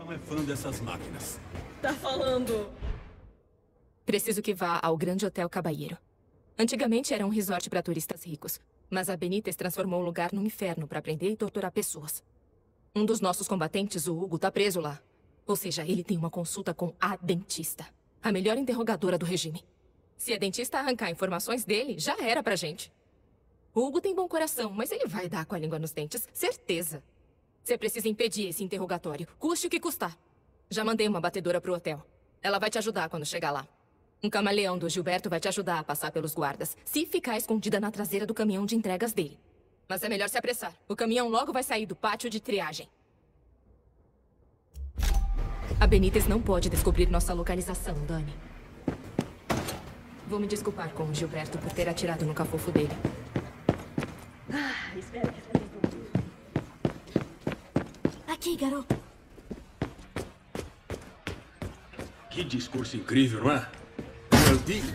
não é fã dessas máquinas. Tá falando... Preciso que vá ao Grande Hotel Caballero. Antigamente era um resort para turistas ricos, mas a Benítez transformou o lugar num inferno para prender e torturar pessoas. Um dos nossos combatentes, o Hugo, tá preso lá. Ou seja, ele tem uma consulta com a dentista, a melhor interrogadora do regime. Se a dentista arrancar informações dele, já era pra gente. O Hugo tem bom coração, mas ele vai dar com a língua nos dentes, certeza. Você precisa impedir esse interrogatório, custe o que custar. Já mandei uma batedora pro hotel. Ela vai te ajudar quando chegar lá. Um camaleão do Gilberto vai te ajudar a passar pelos guardas, se ficar escondida na traseira do caminhão de entregas dele. Mas é melhor se apressar. O caminhão logo vai sair do pátio de triagem. A Benítez não pode descobrir nossa localização, Dani. Vou me desculpar com o Gilberto por ter atirado no cafofo dele. Espero que esteja tudo. Aqui, garoto. Que discurso incrível, não é? Eu digo.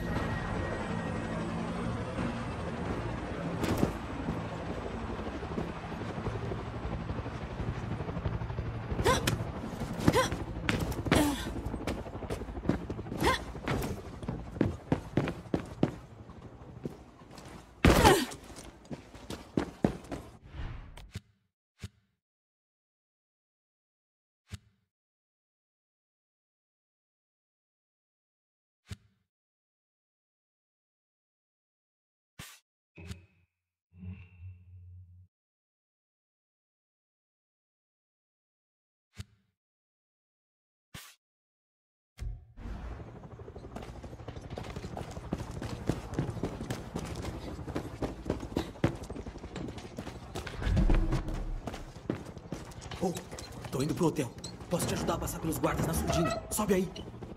Oh, tô indo pro hotel. Posso te ajudar a passar pelos guardas na surdina. Sobe aí.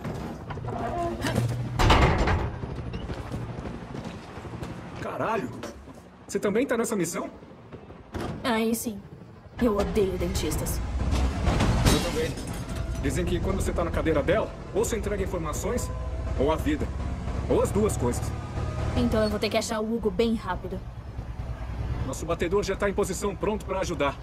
Caralho! Você também tá nessa missão? Aí sim. Eu odeio dentistas. Eu também. Dizem que quando você tá na cadeira dela, ou você entrega informações, ou a vida. Ou as duas coisas. Então eu vou ter que achar o Hugo bem rápido. Nosso batedor já tá em posição, pronto pra ajudar.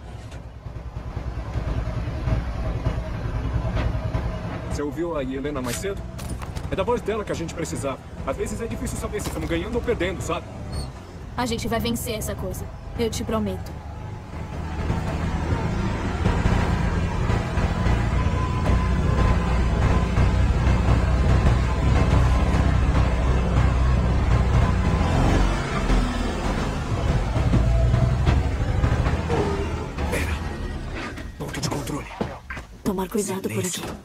Você ouviu a Helena mais cedo? É da voz dela que a gente precisava. Às vezes é difícil saber se estamos ganhando ou perdendo, sabe? A gente vai vencer essa coisa. Eu te prometo. Pera. Ponto de controle. Tomar cuidado Silêncio. por aqui.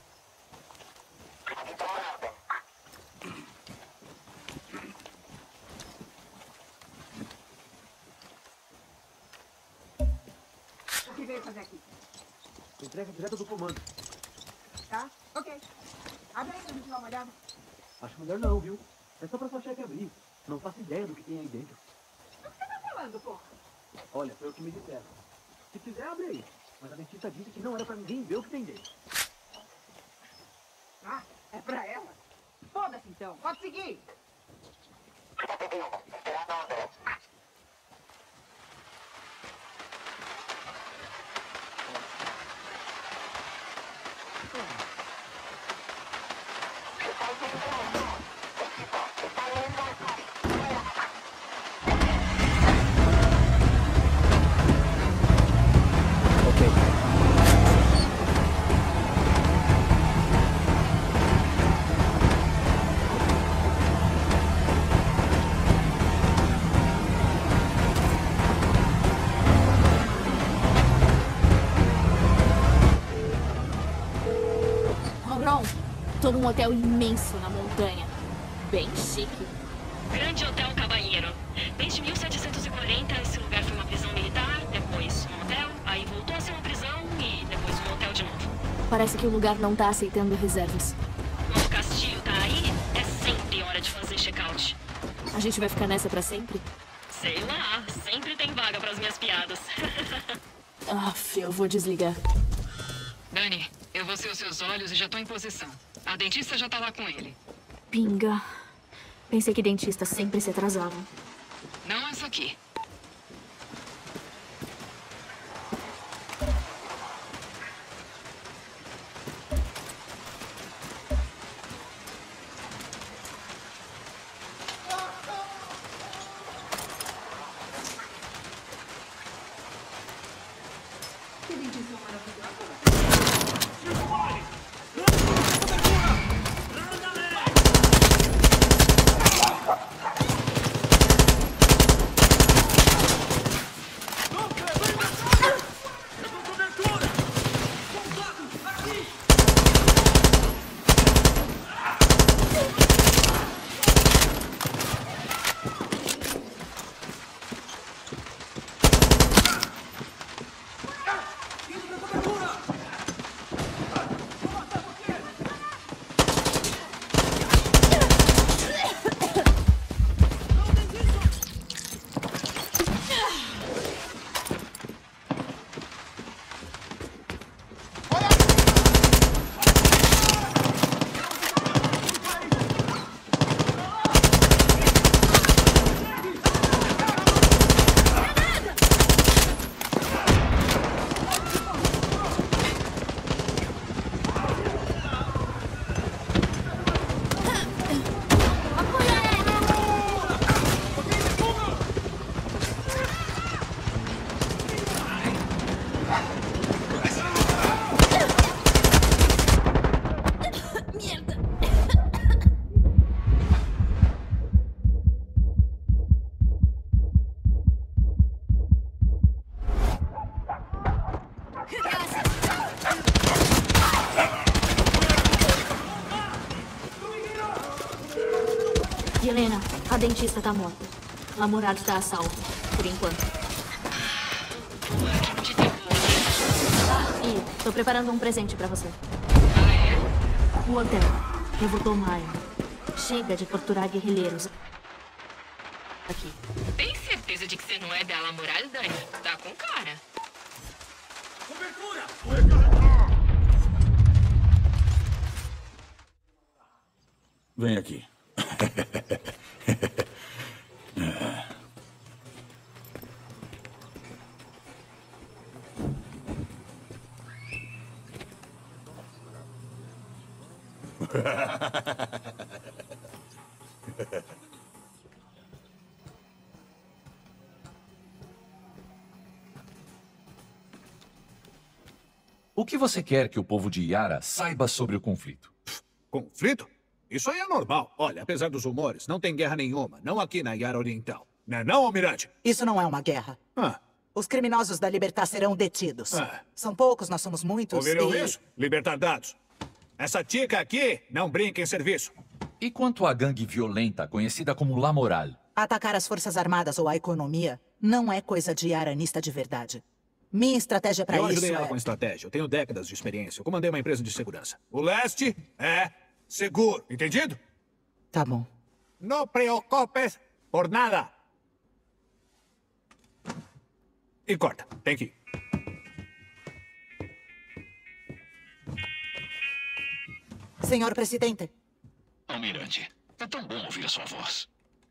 O que veio fazer aqui? Entrega direto do comando. Tá? Ok. Abre aí pra gente dar uma olhada. Acho melhor não, viu? É só pra sua chefe abrir. Não faço ideia do que tem aí dentro. O que você tá falando, porra? Olha, foi o que me disseram. Se quiser, abre aí. Mas a dentista disse que não era pra ninguém ver o que tem dentro. Ah, é pra ela? Foda-se então. Pode seguir. Robron, tô num hotel imenso na montanha. Bem chique. Grande Hotel Caballero. Desde 1740, esse lugar foi uma prisão militar, depois um hotel, aí voltou a ser uma prisão e depois um hotel de novo. Parece que o lugar não tá aceitando reservas. Quando o Castilho tá aí, é sempre hora de fazer check-out. A gente vai ficar nessa pra sempre? Sei lá, sempre tem vaga pras minhas piadas. Aff, eu vou desligar. Dani, eu vou ser os seus olhos e já tô em posição. A dentista já tá lá com ele. Pinga. Pensei que dentistas sempre se atrasavam. Não essa aqui. Helena, a dentista tá morta. A Morales tá a salvo, por enquanto. E tô preparando um presente pra você. O hotel. Eu vou tomar. Chega de torturar guerrilheiros. Aqui. Tem certeza de que você não é da Morales, Dani? Tá com cara. Vem aqui. O que você quer que o povo de Yara saiba sobre o conflito? Conflito? Isso aí é normal. Olha, apesar dos rumores, não tem guerra nenhuma. Não aqui na Yara Oriental. Não, Almirante? Isso não é uma guerra. Os criminosos da Libertar serão detidos. São poucos, nós somos muitos. Ouviram isso? Libertar dados. Essa tica aqui não brinca em serviço. E quanto à gangue violenta, conhecida como La Moral? Atacar as forças armadas ou a economia não é coisa de yaranista de verdade. Minha estratégia para isso é... Eu ajudei ela com estratégia. Eu tenho décadas de experiência. Eu comandei uma empresa de segurança. O leste é seguro. Entendido? Tá bom. Não preocupes por nada. E corta. Tem que ir. Senhor presidente. Almirante, é tão bom ouvir a sua voz.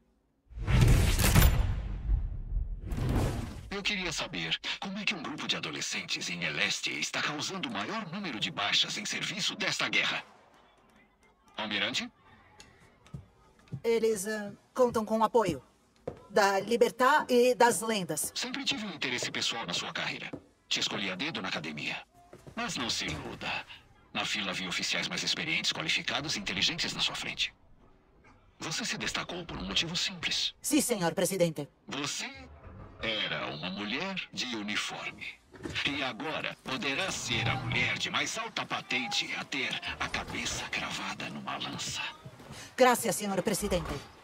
Eu queria saber como é que um grupo de adolescentes em El Este está causando o maior número de baixas em serviço desta guerra. Almirante? Eles contam com o apoio da Libertar e das lendas. Sempre tive um interesse pessoal na sua carreira. Te escolhi a dedo na academia. Mas não se iluda. Na fila havia oficiais mais experientes, qualificados e inteligentes na sua frente. Você se destacou por um motivo simples. Sim, senhor presidente. Você era uma mulher de uniforme. E agora poderá ser a mulher de mais alta patente a ter a cabeça cravada numa lança. Graças, senhor presidente.